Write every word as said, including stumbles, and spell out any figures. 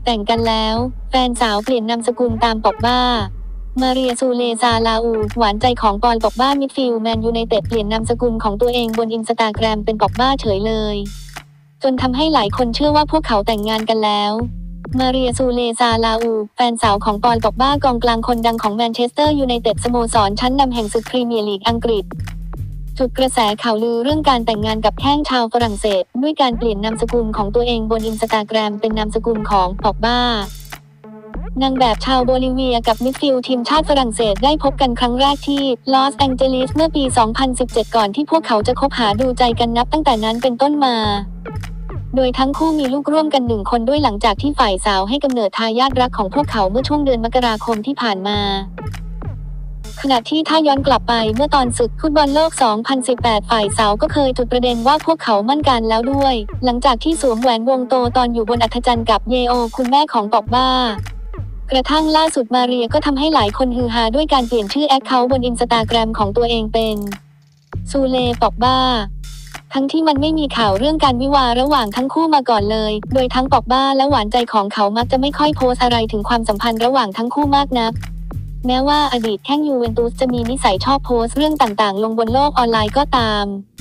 แต่งกันแล้วแฟนสาวเปลี่ยนนามสกุลตามป็อกบ้ามาเรียซูเลซาลาอูหวานใจของปอนป็อกบ้ามิดฟิลด์แมนยูไนเต็ดเปลี่ยนนามสกุลของตัวเองบนอินสตาแกรมเป็นป็อกบ้าเฉยเลยจนทำให้หลายคนเชื่อว่าพวกเขาแต่งงานกันแล้วมาเรียซูเลซาลาอูแฟนสาวของปอนป็อกบ้ากองกลางคนดังของแมนเชสเตอร์ยูไนเต็ดสโมสรชั้นนำแห่งศึกพรีเมียร์ลีกอังกฤษจุดกระแสข่าวลือเรื่องการแต่งงานกับแข้งชาวฝรั่งเศสด้วยการเปลี่ยนนามสกุลของตัวเองบนอินสตาแกรมเป็นนามสกุลของป็อกบ้านางแบบชาวโบลิเวียกับมิดฟิลด์ทีมชาติฝรั่งเศสได้พบกันครั้งแรกที่ลอสแองเจลิสเมื่อปี สองพันสิบเจ็ด ก่อนที่พวกเขาจะคบหาดูใจกันนับตั้งแต่นั้นเป็นต้นมาโดยทั้งคู่มีลูกร่วมกันหนึ่งคนด้วยหลังจากที่ฝ่ายสาวให้กำเนิดทายาทรักของพวกเขาเมื่อช่วงเดือนมกราคมที่ผ่านมาขณะที่ถ้าย้อนกลับไปเมื่อตอนศึกฟุตบอลโลก สองพันสิบแปด ฝ่ายสาวก็เคยจุดประเด็นว่าพวกเขามั่นกันแล้วด้วยหลังจากที่สวมแหวนวงโตตอนอยู่บนอัธจันทร์กับเยโอคุณแม่ของป็อกบ้ากระทั่งล่าสุดมาเรียก็ทำให้หลายคนฮือฮาด้วยการเปลี่ยนชื่อแอคเคาท์บนอินสตาแกรมของตัวเองเป็นซูเลป็อกบ้าทั้งที่มันไม่มีข่าวเรื่องการวิวาห์ระหว่างทั้งคู่มาก่อนเลยโดยทั้งป็อกบ้าและหวานใจของเขามักจะไม่ค่อยโพสอะไรถึงความสัมพันธ์ระหว่างทั้งคู่มากนักแม้ว่าอดีตแข้งยูเวนตุสจะมีนิสัยชอบโพสเรื่องต่างๆลงบนโลกออนไลน์ก็ตาม